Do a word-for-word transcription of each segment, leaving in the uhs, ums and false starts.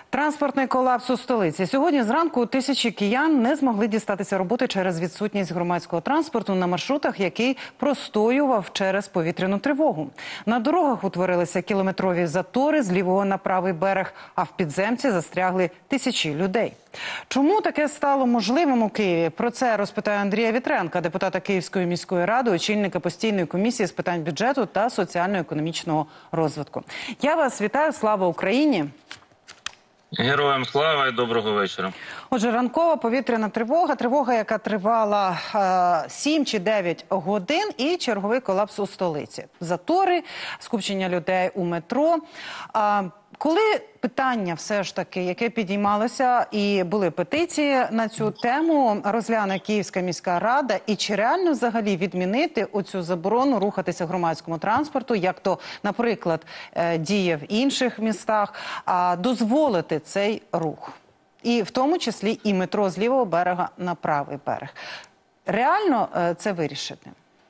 Транспортний колапс у столиці. Сьогодні зранку тисячі киян не змогли дістатися роботи через відсутність громадського транспорту на маршрутах, який простоював через повітряну тривогу. На дорогах утворилися кілометрові затори з лівого на правий берег, а в підземці застрягли тисячі людей. Чому таке стало можливим у Києві? Про це розпитаю Андрія Вітренка, депутата Київської міської ради, очільника постійної комісії з питань бюджету та соціально-економічного розвитку. Я вас вітаю, слава Україні! Героям слава і доброго вечора. Отже, ранкова повітряна тривога, тривога, яка тривала е, сім чи дев'ять годин, і черговий колапс у столиці. Затори, скупчення людей у метро. Е, коли питання все ж таки, яке підіймалося, і були петиції на цю тему, розгляне Київська міська рада, і чи реально взагалі відмінити оцю заборону рухатися громадському транспорту, як то, наприклад, діє в інших містах, а дозволити цей рух? І в тому числі і метро з лівого берега на правий берег. Реально це вирішити?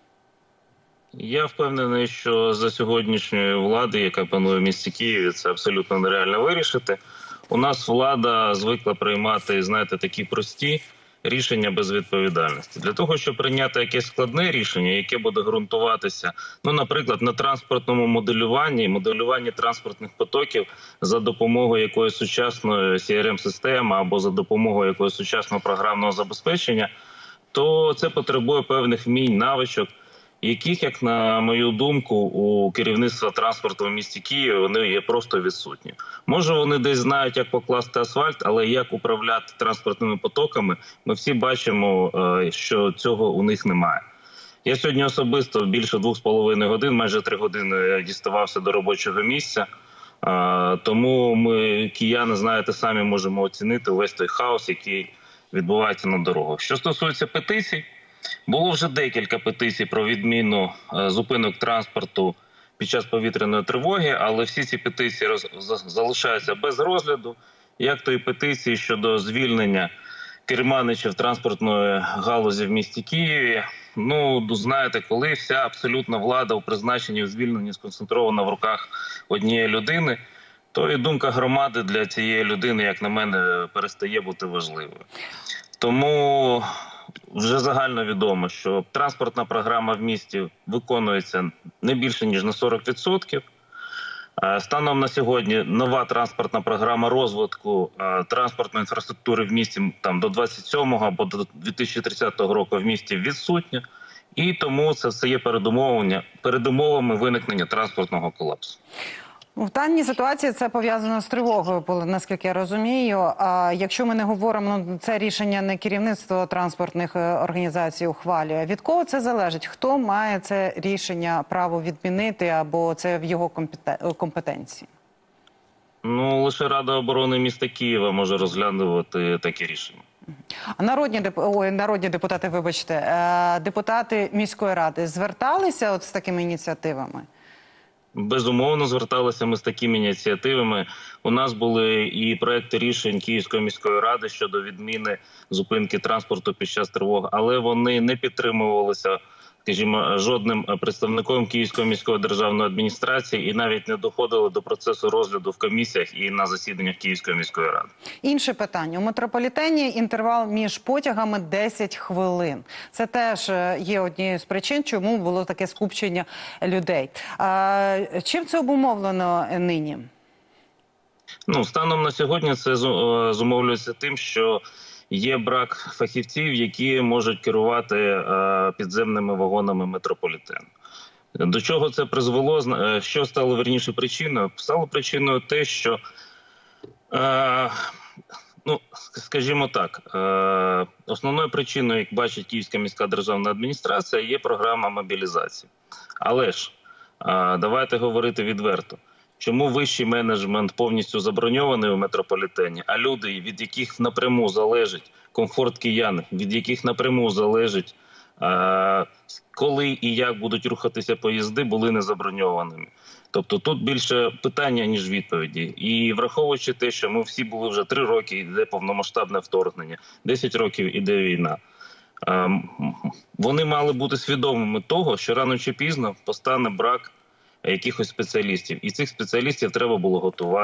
Я впевнений, що за сьогоднішньої влади, яка панує в місті Києві, це абсолютно нереально вирішити. У нас влада звикла приймати, знаєте, такі прості рішення без відповідальності. Для того, щоб прийняти якесь складне рішення, яке буде ґрунтуватися, ну, наприклад, на транспортному моделюванні, моделюванні транспортних потоків за допомогою якоїсь сучасної сі ар ем-системи або за допомогою якогось сучасного програмного забезпечення, то це потребує певних вмінь, навичок, яких, як на мою думку, у керівництва транспорту в місті Києві вони є просто відсутні. Може, вони десь знають, як покласти асфальт, але як управляти транспортними потоками, ми всі бачимо, що цього у них немає. Я сьогодні особисто більше двох з половиною годин, майже три години діставався до робочого місця, тому ми, кияни, знаєте, самі можемо оцінити увесь той хаос, який відбувається на дорогах. Що стосується петицій, було вже декілька петицій про відміну зупинок транспорту під час повітряної тривоги, але всі ці петиції роз... залишаються без розгляду, як то і петиції щодо звільнення керманичів транспортної галузі в місті Києві. Ну, знаєте, коли вся абсолютна влада у призначенні і звільненні сконцентрована в руках однієї людини, то і думка громади для цієї людини, як на мене, перестає бути важливою. Тому вже загально відомо, що транспортна програма в місті виконується не більше, ніж на сорок відсотків. Станом на сьогодні нова транспортна програма розвитку транспортної інфраструктури в місті там, до двадцять сьомого або до дві тисячі тридцятого року в місті відсутня. І тому це все є передумовами виникнення транспортного колапсу. В даній ситуації це пов'язано з тривогою, наскільки я розумію. А якщо ми не говоримо, ну, це рішення не керівництво транспортних організацій ухвалює. Від кого це залежить? Хто має це рішення право відмінити або це в його компетенції? Ну, лише Рада оборони міста Києва може розглядувати такі рішення. А народні, деп... Ой, народні депутати, вибачте, депутати міської ради зверталися от з такими ініціативами? Безумовно, зверталися ми з такими ініціативами. У нас були і проекти рішень Київської міської ради щодо відміни зупинки транспорту під час тривог, але вони не підтримувалися, скажімо, жодним представником Київської міської державної адміністрації і навіть не доходили до процесу розгляду в комісіях і на засіданнях Київської міської ради. Інше питання. У метрополітені інтервал між потягами десять хвилин. Це теж є однією з причин, чому було таке скупчення людей. А, чим це обумовлено нині? Ну, станом на сьогодні це зумовлюється тим, що є брак фахівців, які можуть керувати е, підземними вагонами метрополітену. До чого це призвело? Що стало, верніше, причиною? Стало причиною те, що, е, ну, скажімо так, е, основною причиною, як бачить Київська міська державна адміністрація, є програма мобілізації. Але ж, е, давайте говорити відверто. Чому вищий менеджмент повністю заброньований у метрополітені, а люди, від яких напряму залежить комфорт киян, від яких напряму залежить, е коли і як будуть рухатися поїзди, були не заброньованими. Тобто тут більше питання, ніж відповіді. І враховуючи те, що ми всі були вже три роки, йде повномасштабне вторгнення, десять років іде війна, е вони мали бути свідомими того, що рано чи пізно постане брак якихось спеціалістів. І цих спеціалістів треба було готувати.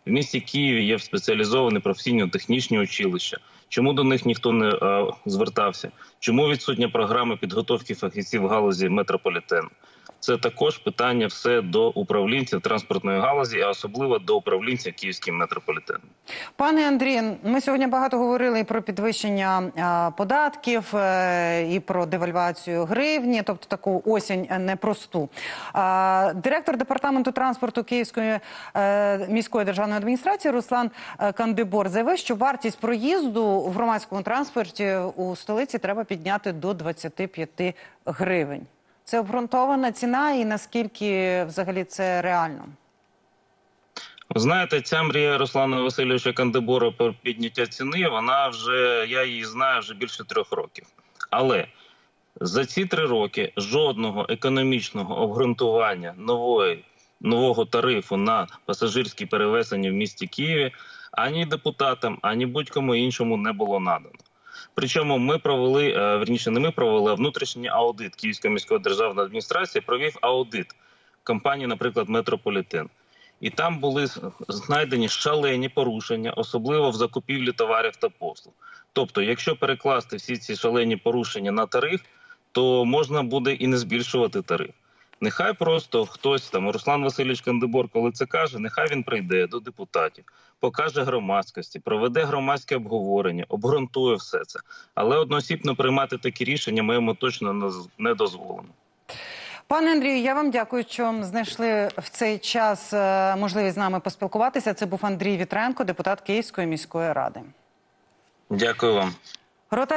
В місті Києві є спеціалізовані професійно-технічні училища. Чому до них ніхто не а, звертався? Чому відсутня програма підготовки фахівців в галузі метрополітену? Це також питання все до управлінців транспортної галузі, а особливо до управлінців Київським метрополітеном. Пане Андрію, ми сьогодні багато говорили і про підвищення а, податків, е, і про девальвацію гривні, тобто таку осінь непросту. А, директор департаменту транспорту Київської е, міської державної адміністрації Руслан е, Кандибор заявив, що вартість проїзду в громадському транспорті у столиці треба підняти до двадцяти п'яти гривень. Це обґрунтована ціна і наскільки взагалі це реально? Ви знаєте, ця мрія Руслана Васильовича Кандибора про підняття ціни, вона вже, я її знаю вже більше трьох років. Але за ці три роки жодного економічного обґрунтування нової, нового тарифу на пасажирські перевезення в місті Києві ані депутатам, ані будь-кому іншому не було надано. Причому ми провели, верніше не ми провели, а внутрішній аудит Київської міської державної адміністрації провів аудит компанії, наприклад, «Метрополітен». І там були знайдені шалені порушення, особливо в закупівлі товарів та послуг. Тобто, якщо перекласти всі ці шалені порушення на тариф, то можна буде і не збільшувати тариф. Нехай просто хтось, там, Руслан Васильович Кандибор, коли це каже, нехай він прийде до депутатів, покаже громадськості, проведе громадське обговорення, обґрунтує все це. Але одноосібно приймати такі рішення ми йому точно не дозволимо. Пане Андрію, я вам дякую, що знайшли в цей час можливість з нами поспілкуватися. Це був Андрій Вітренко, депутат Київської міської ради. Дякую вам.